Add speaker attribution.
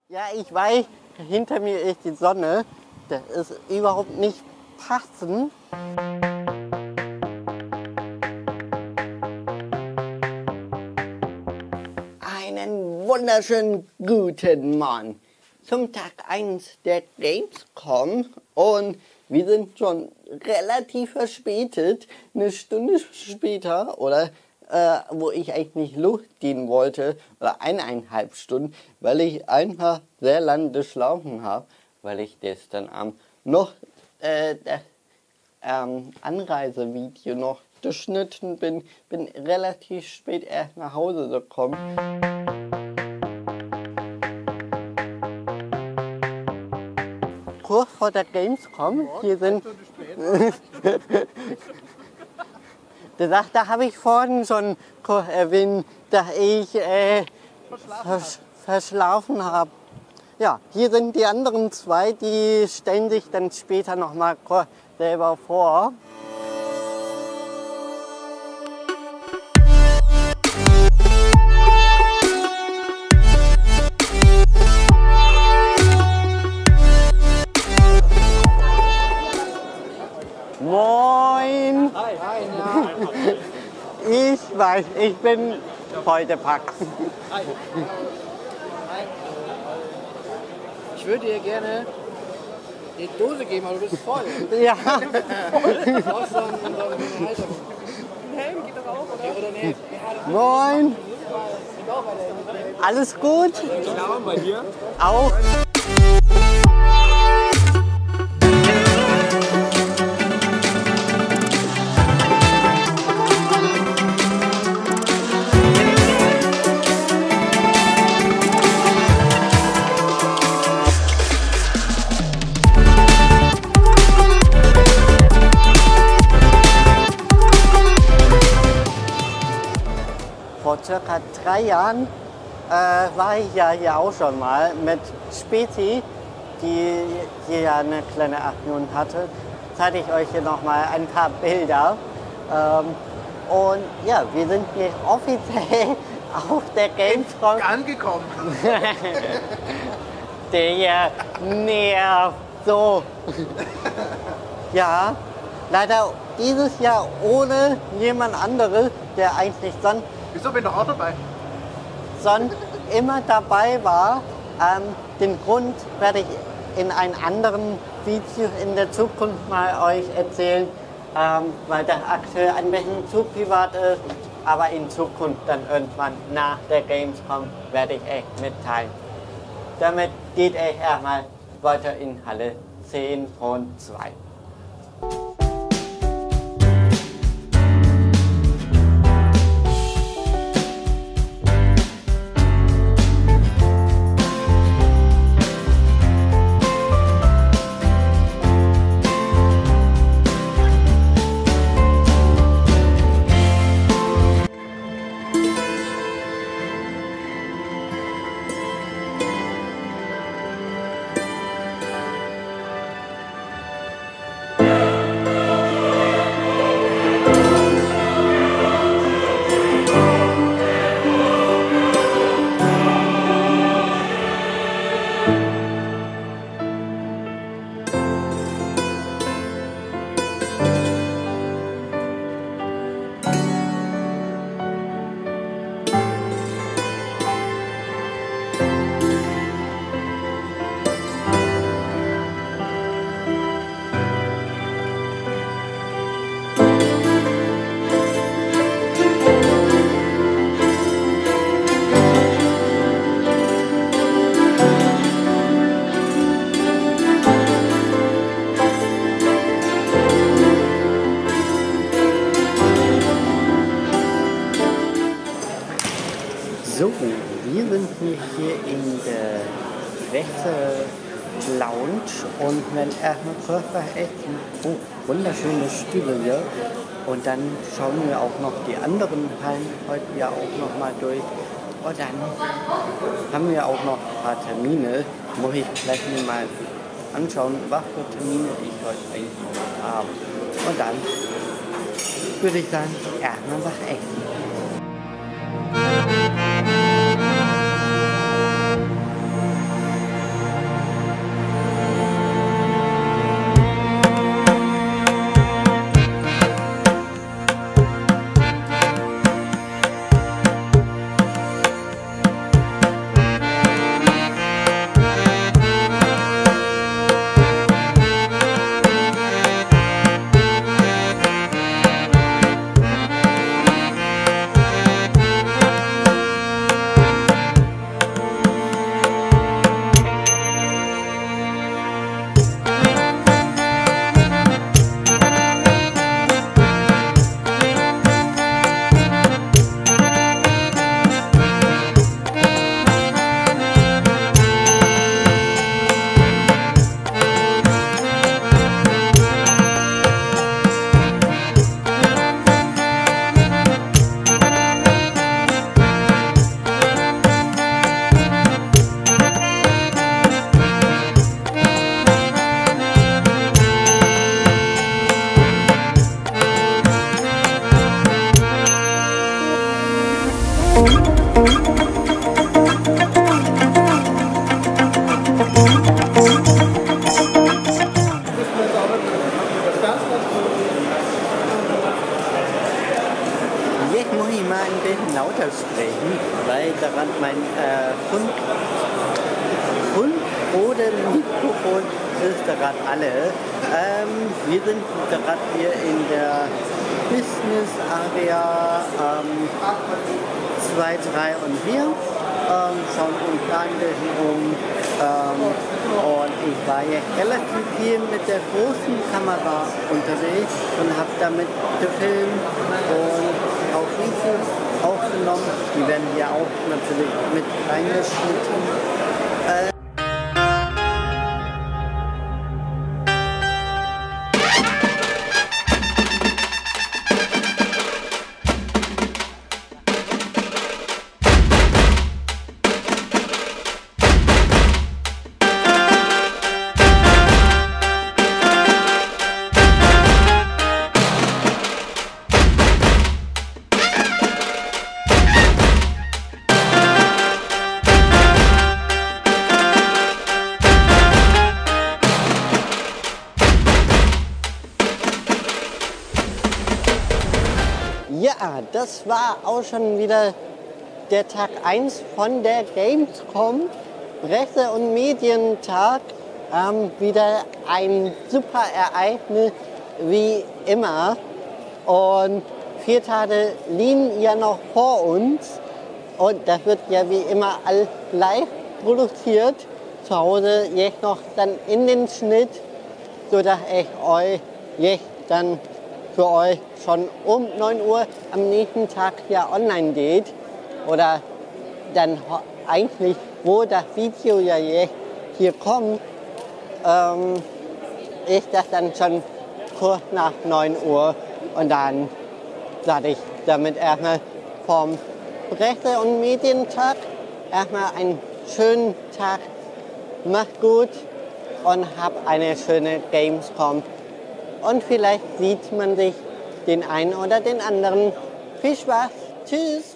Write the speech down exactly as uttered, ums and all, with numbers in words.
Speaker 1: Ja, ich weiß, hinter mir ist die Sonne. Das ist überhaupt nicht passend. Einen wunderschönen guten Morgen zum Tag eins der Gamescom und wir sind schon relativ verspätet, eine Stunde später oder äh, wo ich eigentlich losgehen wollte oder eineinhalb Stunden, weil ich einfach sehr lange geschlafen habe, weil ich gestern Abend noch äh, das ähm, Anreisevideo noch geschnitten bin, bin relativ spät erst nach Hause gekommen. Kurz vor der Gamescom, hier sind... da, da habe ich vorhin schon erwähnt, dass ich äh, vers verschlafen habe. Ja, hier sind die anderen zwei, die stellen sich dann später nochmal selber vor. Moin!
Speaker 2: Hi, hi, ja.
Speaker 1: Ich weiß, ich bin heute Pack.
Speaker 2: Hi. Ich würde dir gerne die Dose geben, aber du bist voll.
Speaker 1: Ja.
Speaker 2: Du brauchst so einen, so einen Halter. Ein Helm geht doch auch, oder? Oder nee.
Speaker 1: Moin! Alles gut?
Speaker 2: Klar, bei dir?
Speaker 1: Auch. Vor circa drei Jahren äh, war ich ja hier auch schon mal mit Spezi, die hier ja eine kleine Aktion hatte. Zeige ich euch hier nochmal ein paar Bilder. Ähm, und ja, wir sind hier offiziell auf der Gamescom
Speaker 2: Angekommen.
Speaker 1: Der nervt so. Ja, leider dieses Jahr ohne jemand anderes, der eigentlich sonst
Speaker 2: Wieso bin ich doch auch dabei?
Speaker 1: sonst immer dabei war. Ähm, den Grund werde ich in einem anderen Video in der Zukunft mal euch erzählen, ähm, weil das aktuell ein bisschen zu privat ist. Aber in Zukunft dann irgendwann nach der Gamescom werde ich euch mitteilen. Damit geht euch erstmal weiter in Halle zehn und zwei. So, wir sind hier in der Wässer-Lounge und werden erstmal kurz was essen. Oh, wunderschöne Stühle hier. Und dann schauen wir auch noch die anderen Hallen heute ja auch noch mal durch. Und dann haben wir auch noch ein paar Termine. Muss ich gleich mir mal anschauen, was für Termine ich heute eigentlich noch habe. Und dann würde ich sagen, erstmal was essen. oder Mikrofon ist gerade alle. Ähm, wir sind gerade hier in der Business Area ähm, zwei, drei und vier. Ähm, schauen uns da ein bisschen um. Ähm, und ich war hier relativ viel mit der großen Kamera unterwegs und habe damit gefilmt und auch Videos aufgenommen. Die werden hier auch natürlich mit reingeschnitten. Äh, Ja, das war auch schon wieder der Tag eins von der Gamescom, Presse- und Medientag. Ähm, wieder ein super Ereignis wie immer. Und vier Tage liegen ja noch vor uns. Und das wird ja wie immer all live produziert. Zu Hause jetzt noch dann in den Schnitt, sodass ich euch jetzt dann für euch schon um neun Uhr am nächsten Tag ja online geht. Oder dann eigentlich, wo das Video ja jetzt hier kommt, ähm, ist das dann schon kurz nach neun Uhr. Und dann sage ich damit erstmal vom Presse- und Medientag erstmal einen schönen Tag. Macht gut und habt eine schöne Gamescom. Und vielleicht sieht man sich den einen oder den anderen. Viel Spaß. Tschüss.